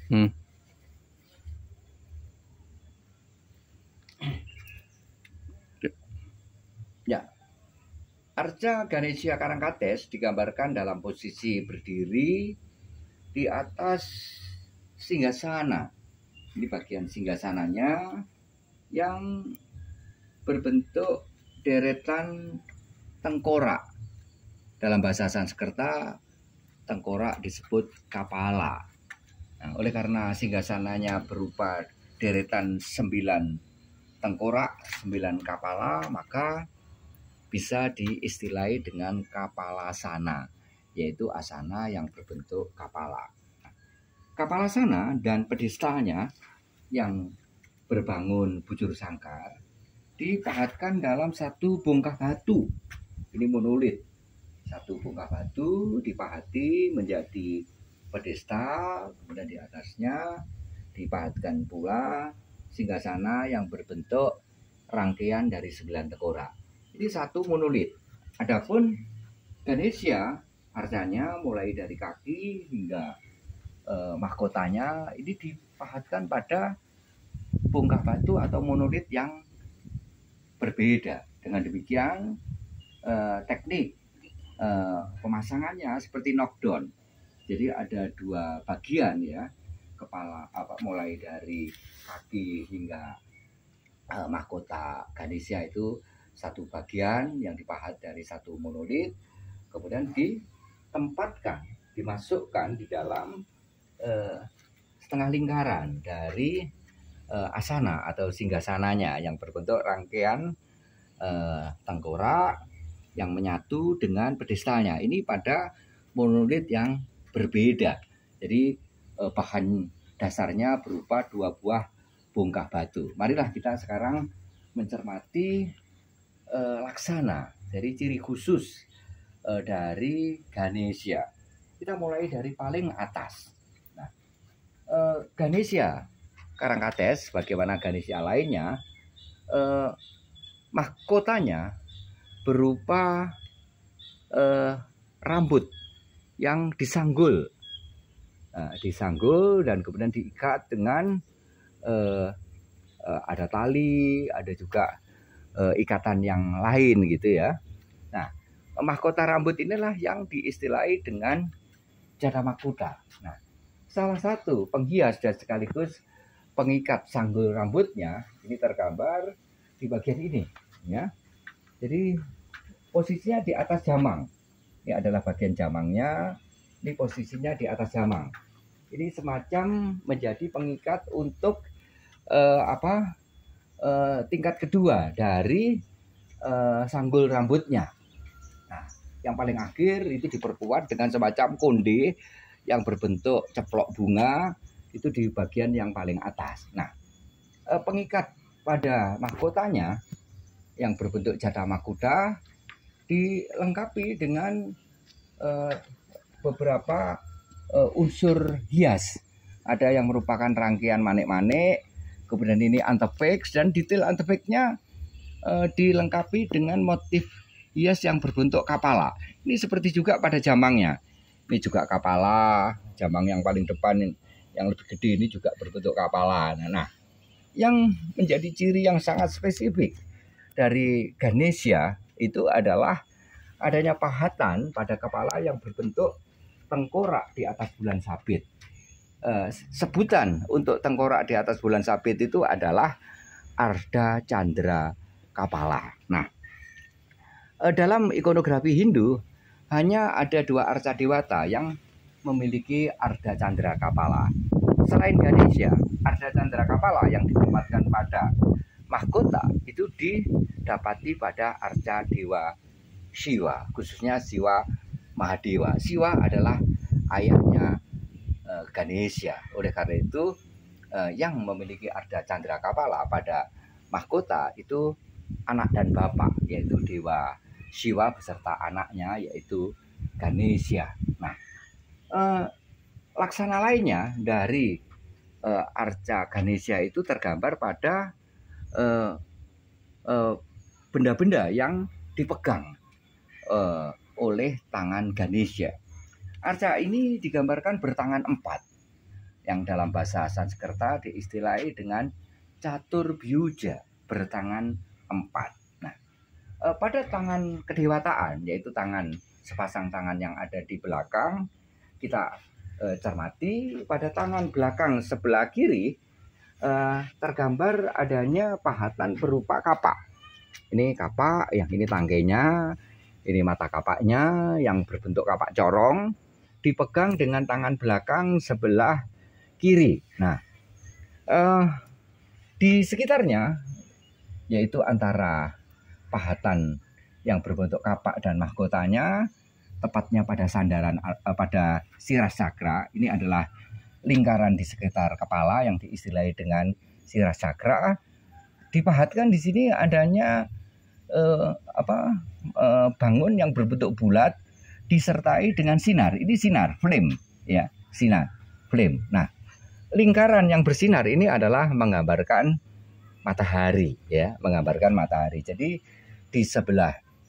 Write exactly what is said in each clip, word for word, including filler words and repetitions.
Hmm. Ya, arca Ganesha Karangkates digambarkan dalam posisi berdiri di atas singgasana. Ini bagian singgasananya yang berbentuk deretan tengkorak. Dalam bahasa Sanskerta, tengkorak disebut kapala. Nah, oleh karena singgasananya berupa deretan sembilan tengkorak, sembilan kapala, maka bisa diistilahi dengan kapalasana, yaitu asana yang berbentuk kapala. Kapalasana dan pedestalnya yang berbangun bujur sangkar dipahatkan dalam satu bongkah batu. Ini monolit. Satu bongkah batu dipahati menjadi pedestal, kemudian di atasnya dipahatkan pula singgasana yang berbentuk rangkaian dari sembilan tengkorak. Ini satu monolit. Adapun Ganesha arcanya mulai dari kaki hingga eh, mahkotanya ini dipahatkan pada bongkah batu atau monolit yang berbeda. Dengan demikian eh, teknik eh, pemasangannya seperti knockdown. Jadi ada dua bagian ya, kepala apa mulai dari kaki hingga eh, mahkota Ganesha itu satu bagian yang dipahat dari satu monolit, kemudian ditempatkan, dimasukkan di dalam eh, setengah lingkaran dari eh, asana atau singgasananya yang berbentuk rangkaian eh, tengkorak yang menyatu dengan pedestalnya. Ini pada monolit yang berbeda. Jadi eh, bahan dasarnya berupa dua buah bongkah batu. Marilah kita sekarang mencermati eh, laksana, dari ciri khusus eh, dari Ganesha. Kita mulai dari paling atas. Nah, eh, Ganesha Karangkates, bagaimana Ganesha lainnya, eh, mahkotanya berupa eh, rambut yang disanggul, nah, disanggul dan kemudian diikat dengan eh, eh, ada tali, ada juga eh, ikatan yang lain gitu ya. Nah, mahkota rambut inilah yang diistilahi dengan Jadamakutta. Nah, salah satu penghias dan sekaligus pengikat sanggul rambutnya ini tergambar di bagian ini ya. Jadi posisinya di atas jamang. Ini adalah bagian jamangnya. Ini posisinya di atas jamang. Ini semacam menjadi pengikat untuk eh, apa eh, tingkat kedua dari eh, sanggul rambutnya. Nah, yang paling akhir itu diperkuat dengan semacam konde yang berbentuk ceplok bunga, itu di bagian yang paling atas. Nah, eh, pengikat pada mahkotanya yang berbentuk Jadamakutta dilengkapi dengan uh, beberapa uh, unsur hias. Ada yang merupakan rangkaian manik-manik, kemudian ini antefix, dan detail antefixnya uh, dilengkapi dengan motif hias yang berbentuk kapala. Ini seperti juga pada jamangnya. Ini juga kapala, jamang yang paling depan yang lebih gede ini juga berbentuk kapala. Nah, nah yang menjadi ciri yang sangat spesifik dari Ganesha itu adalah adanya pahatan pada kepala yang berbentuk tengkorak di atas bulan sabit. Eh, sebutan untuk tengkorak di atas bulan sabit itu adalah Ardha Candra Kapala. Nah, eh, dalam ikonografi Hindu hanya ada dua arca dewata yang memiliki Ardha Candra Kapala. Selain Ganesha, Ardha Candra Kapala yang ditempatkan pada mahkota itu didapati pada arca dewa Siwa, khususnya Siwa Mahadewa. Siwa adalah ayahnya uh, Ganesha. Oleh karena itu uh, yang memiliki Ardha Candra Kapala pada mahkota itu anak dan bapak, yaitu dewa Siwa beserta anaknya yaitu Ganesha. Nah, uh, laksana lainnya dari uh, arca Ganesha itu tergambar pada benda-benda uh, uh, yang dipegang uh, oleh tangan Ganesha. Arca ini digambarkan bertangan empat. yang dalam bahasa Sanskerta diistilahi dengan Caturbyuja, bertangan empat. Nah, eh, pada tangan kedewataan, yaitu tangan sepasang tangan yang ada di belakang, kita eh, cermati pada tangan belakang sebelah kiri eh, tergambar adanya pahatan berupa kapak. Ini kapak, yang ini tanggainya, ini mata kapaknya yang berbentuk kapak corong, dipegang dengan tangan belakang sebelah kiri. Nah, eh, di sekitarnya, yaitu antara pahatan yang berbentuk kapak dan mahkotanya, tepatnya pada sandaran eh, pada siras cakra, ini adalah lingkaran di sekitar kepala yang diistilahi dengan siras cakra. Dipahatkan di sini adanya eh, apa eh, bangun yang berbentuk bulat disertai dengan sinar. Ini sinar flame, ya, sinar flame. Nah, lingkaran yang bersinar ini adalah menggambarkan matahari, ya, menggambarkan matahari. Jadi di sebelah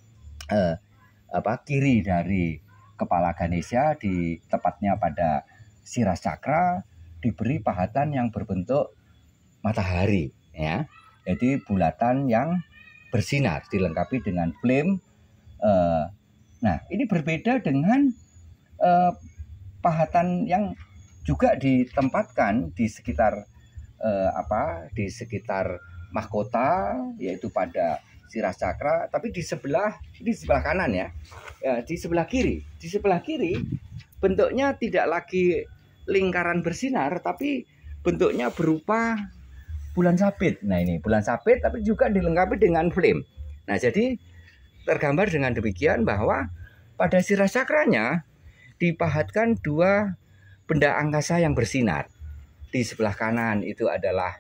eh, apa kiri dari kepala Ganesha, di tepatnya pada siras cakra, diberi pahatan yang berbentuk matahari, ya. Jadi bulatan yang bersinar dilengkapi dengan flame. Eh, nah, ini berbeda dengan eh, pahatan yang juga ditempatkan di sekitar eh, apa di sekitar mahkota, yaitu pada siras cakra, tapi di sebelah di sebelah kanan, ya, ya di sebelah kiri di sebelah kiri bentuknya tidak lagi lingkaran bersinar, tapi bentuknya berupa bulan sabit. Nah, ini bulan sabit tapi juga dilengkapi dengan flame. Nah, jadi tergambar dengan demikian bahwa pada siras cakranya dipahatkan dua benda angkasa yang bersinar. Di sebelah kanan itu adalah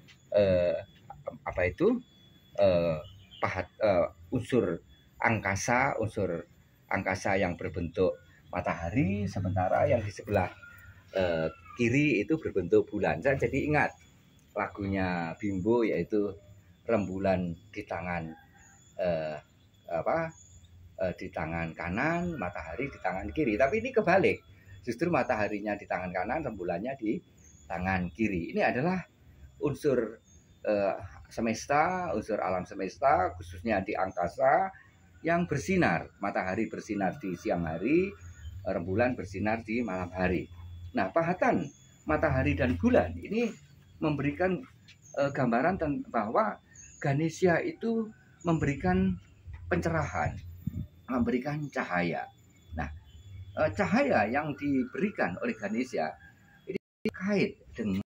eh, apa itu eh, pahat eh, unsur angkasa, unsur angkasa yang berbentuk matahari, sementara yang di sebelah eh, kiri itu berbentuk bulan. Saya jadi ingat lagunya Bimbo, yaitu rembulan di tangan eh, apa eh, di tangan kanan, matahari di tangan kiri. Tapi ini kebalik, justru mataharinya di tangan kanan, rembulannya di tangan kiri. Ini adalah unsur eh, semesta, unsur alam semesta, khususnya di angkasa yang bersinar. Matahari bersinar di siang hari, rembulan bersinar di malam hari. Nah, pahatan matahari dan bulan ini memberikan uh, gambaran bahwa Ganesha itu memberikan pencerahan, memberikan cahaya. Nah, uh, cahaya yang diberikan oleh Ganesha ini terkait dengan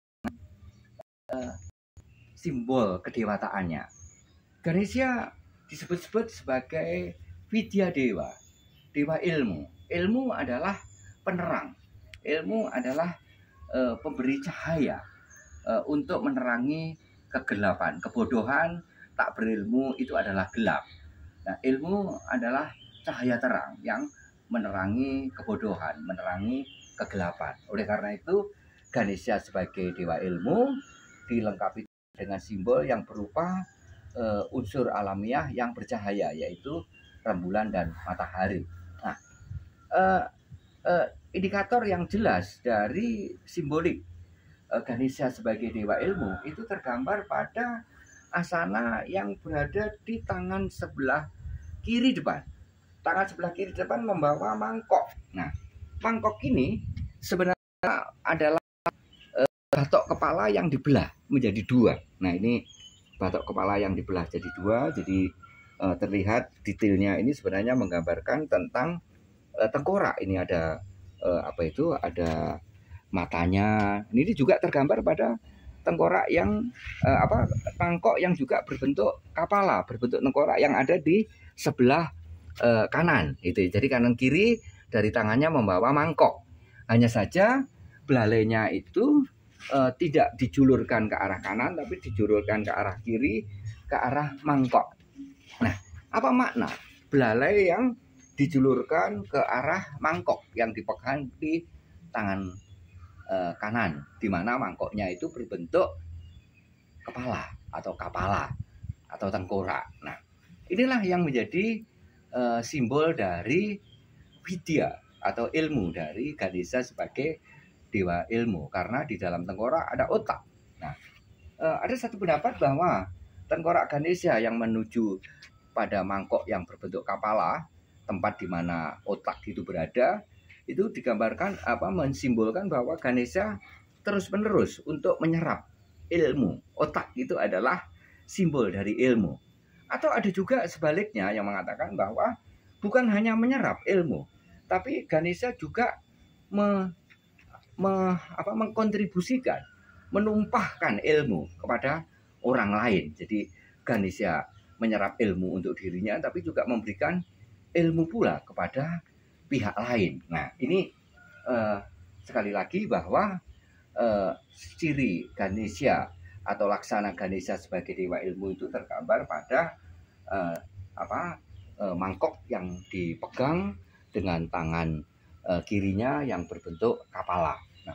uh, simbol kedewataannya. Ganesha disebut-sebut sebagai Vidya Dewa, dewa ilmu. Ilmu adalah penerang, ilmu adalah uh, pemberi cahaya untuk menerangi kegelapan. Kebodohan, tak berilmu itu adalah gelap. Nah, ilmu adalah cahaya terang yang menerangi kebodohan, menerangi kegelapan. Oleh karena itu, Ganesha sebagai dewa ilmu dilengkapi dengan simbol yang berupa uh, unsur alamiah yang bercahaya, yaitu rembulan dan matahari. Nah, uh, uh, indikator yang jelas dari simbolik Ganesha sebagai dewa ilmu itu tergambar pada asana yang berada di tangan sebelah kiri depan. Tangan sebelah kiri depan membawa mangkok. Nah, mangkok ini sebenarnya adalah eh, batok kepala yang dibelah menjadi dua. Nah, ini batok kepala yang dibelah jadi dua. Jadi eh, terlihat detailnya ini sebenarnya menggambarkan tentang eh, tengkorak. Ini ada eh, apa itu? Ada matanya. Ini juga tergambar pada tengkorak yang eh, apa mangkok yang juga berbentuk kepala, berbentuk tengkorak yang ada di sebelah eh, kanan. Itu. Jadi kanan kiri dari tangannya membawa mangkok. Hanya saja belalainya itu eh, tidak dijulurkan ke arah kanan, tapi dijulurkan ke arah kiri, ke arah mangkok. Nah, apa makna belalai yang dijulurkan ke arah mangkok yang dipegang di tangan kanan, di mana mangkoknya itu berbentuk kepala atau kapala atau tengkorak. Nah, inilah yang menjadi uh, simbol dari widya atau ilmu dari Ganesha sebagai dewa ilmu, karena di dalam tengkorak ada otak. Nah, eh, ada satu pendapat bahwa tengkorak Ganesha yang menuju pada mangkok yang berbentuk kepala, tempat di mana otak itu berada, itu digambarkan apa mensimbolkan bahwa Ganesha terus-menerus untuk menyerap ilmu. Otak itu adalah simbol dari ilmu. Atau ada juga sebaliknya yang mengatakan bahwa bukan hanya menyerap ilmu, tapi Ganesha juga me, me, apa, mengkontribusikan, menumpahkan ilmu kepada orang lain. Jadi Ganesha menyerap ilmu untuk dirinya, tapi juga memberikan ilmu pula kepada pihak lain. Nah, ini eh, sekali lagi bahwa eh, ciri Ganesha atau laksana Ganesha sebagai dewa ilmu itu tergambar pada eh, apa eh, mangkok yang dipegang dengan tangan eh, kirinya yang berbentuk kepala. Nah,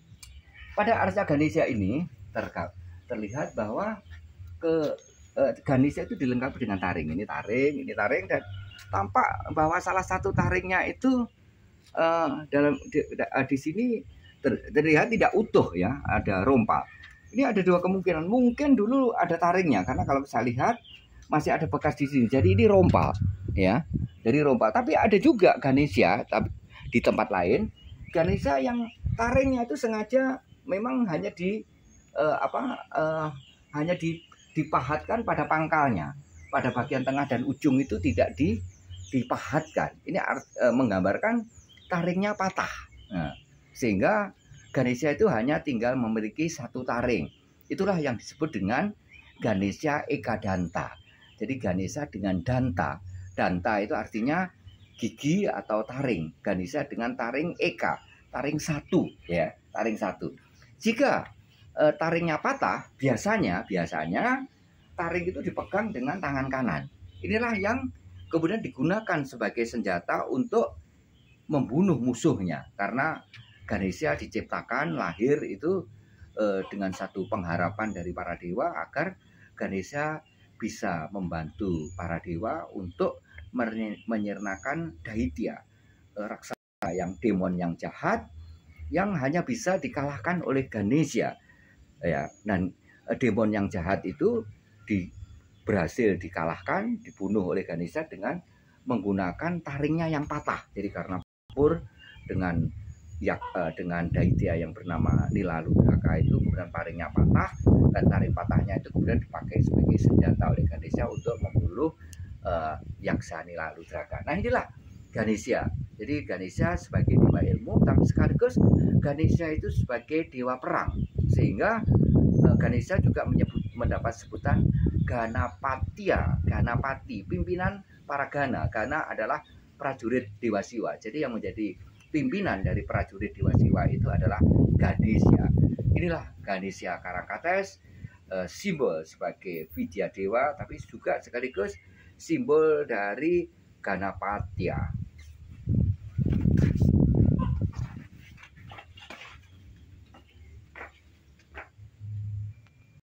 pada arca Ganesha ini terga, terlihat bahwa ke eh, Ganesha itu dilengkapi dengan taring. Ini taring, ini taring, dan tampak bahwa salah satu taringnya itu eh, dalam di, di sini ter, terlihat tidak utuh ya, ada rompal. Ini ada dua kemungkinan. Mungkin dulu ada taringnya, karena kalau saya lihat masih ada bekas di sini. Jadi ini rompal, ya. Jadi rompal. Tapi ada juga Ganesha, tapi di tempat lain Ganesha yang taringnya itu sengaja memang hanya di uh, apa uh, hanya di, dipahatkan pada pangkalnya, pada bagian tengah dan ujung itu tidak di, dipahatkan. Ini art, uh, menggambarkan taringnya patah. Nah, sehingga Ganesha itu hanya tinggal memiliki satu taring. Itulah yang disebut dengan Ganesha Ekadanta. Jadi Ganesha dengan danta. Danta itu artinya gigi atau taring. Ganesha dengan taring eka, taring satu, ya, taring satu. Jika e, taringnya patah, biasanya biasanya taring itu dipegang dengan tangan kanan. Inilah yang kemudian digunakan sebagai senjata untuk membunuh musuhnya, karena Ganesha diciptakan lahir itu eh, dengan satu pengharapan dari para dewa agar Ganesha bisa membantu para dewa untuk menyirnakan Daitya, eh, raksasa yang demon yang jahat yang hanya bisa dikalahkan oleh Ganesha. Ya, dan eh, demon yang jahat itu di, berhasil dikalahkan, dibunuh oleh Ganesha dengan menggunakan taringnya yang patah. Jadi karena pur dengan ya, uh, dengan Daitya yang bernama Nilaludraka itu kemudian taringnya patah, dan taring patahnya itu kemudian dipakai sebagai senjata oleh Ganesha untuk membunuh uh, Yaksa Nilaludraka. Nah, inilah Ganesha. Jadi Ganesha sebagai dewa ilmu, tapi sekaligus Ganesha itu sebagai dewa perang, sehingga uh, Ganesha juga menyebut, mendapat sebutan Ganapatya, Ganapati, pimpinan para Gana. Gana adalah prajurit dewa Siwa. Jadi yang menjadi pimpinan dari prajurit dewa Siwa itu adalah Ganesha. Inilah Ganesha Karangkates, eh, simbol sebagai Vidya Dewa, tapi juga sekaligus simbol dari Ganapatya.